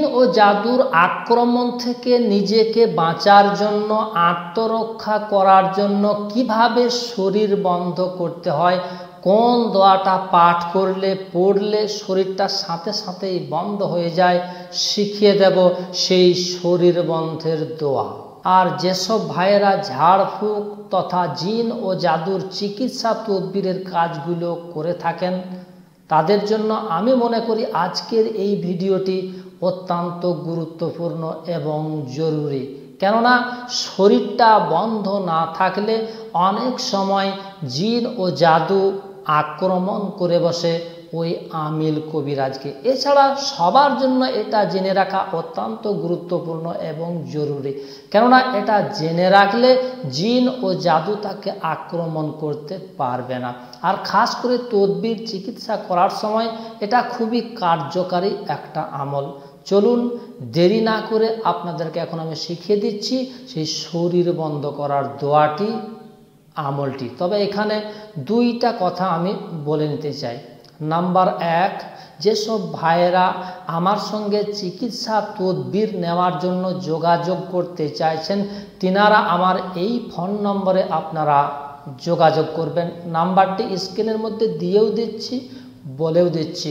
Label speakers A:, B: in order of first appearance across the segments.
A: ও জাদুর আক্রমণ থেকে নিজেকে বাঁচার জন্য, আত্মরক্ষা করার জন্য কিভাবে শরীর বন্ধ করতে হয়, কোন দোয়াটা পাঠ করলে পড়লে শরীরটা সাথে সাথেই বন্ধ হয়ে যায়, শিখিয়ে দেব সেই শরীর বন্ধের দোয়া। আর যেসব ভাইয়েরা ঝাড়ফুঁক তথা জিন ও জাদুর চিকিৎসা তদবিরের কাজগুলো করে থাকেন, তাদের জন্য আমি মনে করি আজকের এই ভিডিওটি অত্যন্ত গুরুত্বপূর্ণ এবং জরুরি। কেননা শরীরটা বন্ধ না থাকলে অনেক সময় জিন ও জাদু আক্রমণ করে বসে ওই আমিল কবিরাজকে। এছাড়া সবার জন্য এটা জেনে রাখা অত্যন্ত গুরুত্বপূর্ণ এবং জরুরি। কেননা এটা জেনে রাখলে জিন ও জাদু তাকে আক্রমণ করতে পারবে না। আর খাস করে তদবির চিকিৎসা করার সময় এটা খুবই কার্যকারী একটা আমল। চলুন দেরি না করে আপনাদেরকে এখন আমি শিখিয়ে দিচ্ছি সেই শরীর বন্ধ করার দোয়াটি, আমলটি। তবে এখানে দুইটা কথা আমি বলে নিতে চাই। নাম্বার এক, যেসব ভাইয়েরা আমার সঙ্গে চিকিৎসা তদবির নেওয়ার জন্য যোগাযোগ করতে চাইছেন, তিনারা আমার এই ফোন নম্বরে আপনারা যোগাযোগ করবেন। নাম্বারটি স্ক্রিনের মধ্যে দিয়েও দিচ্ছি, বলেও দিচ্ছি।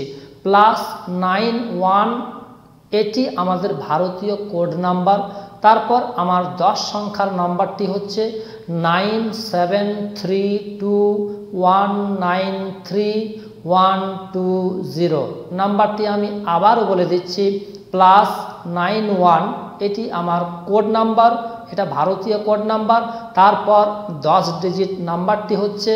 A: +91, এটি আমাদের ভারতীয় কোড নাম্বার। তারপর আমার 10 সংখ্যার নাম্বারটি হচ্ছে 9732193120। নাম্বারটি আমি আবারও বলে দিচ্ছি, +91, এটি আমার কোড নাম্বার, এটা ভারতীয় কোড নাম্বার। তারপর 10 ডিজিট নাম্বারটি হচ্ছে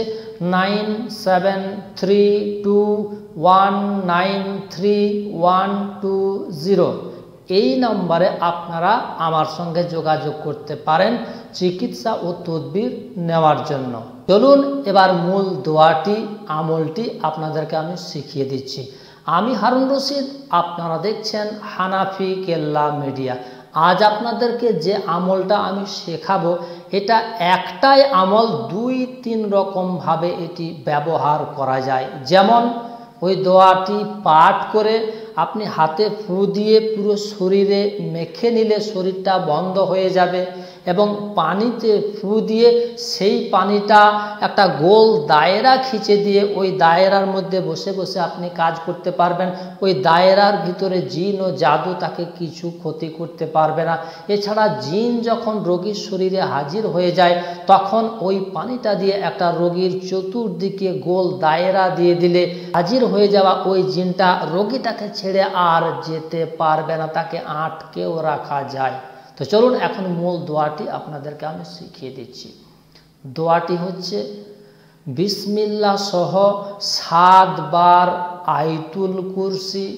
A: 9732193120। এই নম্বরে আপনারা আমার সঙ্গে যোগাযোগ করতে পারেন চিকিৎসা ও তদবির নেওয়ার জন্য। চলুন এবার মূল দোয়াটি, আমলটি আপনাদেরকে আমি শিখিয়ে দিচ্ছি। আমি হারুন রশিদ, আপনারা দেখছেন হানাফি কেল্লা মিডিয়া। আজ আপনাদেরকে যে আমলটা আমি শেখাবো, এটা একটাই আমল, 2-3 রকমভাবে এটি ব্যবহার করা যায়। যেমন ওই দোয়াটি পাঠ করে আপনি হাতে ফু দিয়ে পুরো শরীরে মেখে নিলে শরীরটা বন্ধ হয়ে যাবে, এবং পানিতে ফু দিয়ে সেই পানিটা একটা গোল দায়রা খিঁচে দিয়ে ওই দায়রার মধ্যে বসে বসে আপনি কাজ করতে পারবেন। ওই দায়রার ভিতরে জিন ও জাদু তাকে কিছু ক্ষতি করতে পারবে না। এছাড়া জিন যখন রোগীর শরীরে হাজির হয়ে যায়, তখন ওই পানিটা দিয়ে একটা রোগীর চতুর্দিকে গোল দায়রা দিয়ে দিলে হাজির হয়ে যাওয়া ওই জিনটা রোগীটাকে ছেড়ে আর যেতে পারবে না, তাকে আটকেও রাখা যায়। তো চলুন এখন মূল দোয়াটি আপনাদেরকে আমি শিখিয়ে দিচ্ছি। দোয়াটি হচ্ছে বিসমিল্লাহ সহ 7 বার আয়াতুল কুরসি,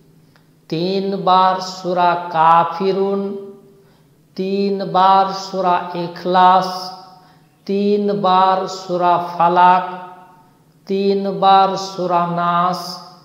A: 3 বার সূরা কাফিরুন, 3 বার সূরা ইখলাস, 3 বার সূরা ফালাক, 3 বার সূরা নাস,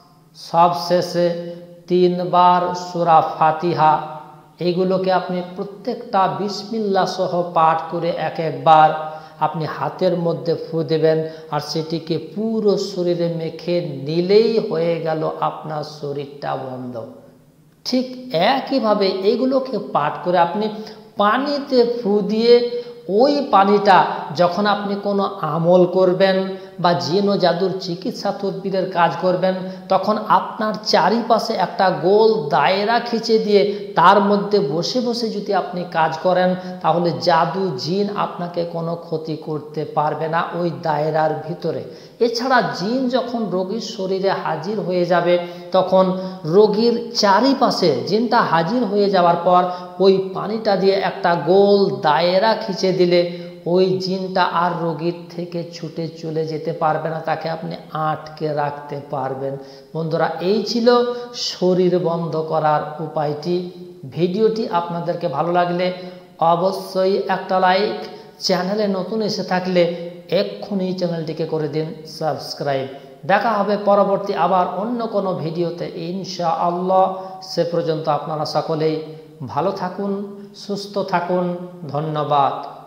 A: সবশেষে 3 বার সূরা ফাতিহা। এইগুলোকে আপনি প্রত্যেকটা বিসমিল্লাহ সহ পাঠ করে একবার আপনি হাতের মধ্যে ফু দেবেন, আর সেটিকে পুরো শরীরে মেখে নিলেই হয়ে গেল আপনার শরীরটা বন্ধ। ঠিক একইভাবে এইগুলোকে পাঠ করে আপনি পানিতে ফু দিয়ে ওই পানিটা যখন আপনি কোনো আমল করবেন বা জিন ও জাদুর চিকিৎসা তদবিরের কাজ করবেন, তখন আপনার চারিপাশে একটা গোল দায়রা খিঁচে দিয়ে তার মধ্যে বসে বসে যদি আপনি কাজ করেন, তাহলে জাদু জিন আপনাকে কোনো ক্ষতি করতে পারবে না ওই দায়রার ভিতরে। এছাড়া জিন যখন রোগীর শরীরে হাজির হয়ে যাবে, তখন রোগীর চারিপাশে জিনটা হাজির হয়ে যাওয়ার পর ওই পানিটা দিয়ে একটা গোল দায়রা খিঁচে দিলে ওই জিনটা আর রোগীর থেকে ছুটে চলে যেতে পারবে না, তাকে আপনি আটকে রাখতে পারবেন। বন্ধুরা, এই ছিল শরীর বন্ধ করার উপায়টি। ভিডিওটি আপনাদেরকে ভালো লাগলে অবশ্যই একটা লাইক, চ্যানেলে নতুন এসে থাকলে এক্ষুনি চ্যানেলটিকে করে দিন সাবস্ক্রাইব। দেখা হবে পরবর্তী আবার অন্য কোনো ভিডিওতে ইনশাআল্লাহ। সে পর্যন্ত আপনারা সকলেই ভালো থাকুন, সুস্থ থাকুন। ধন্যবাদ।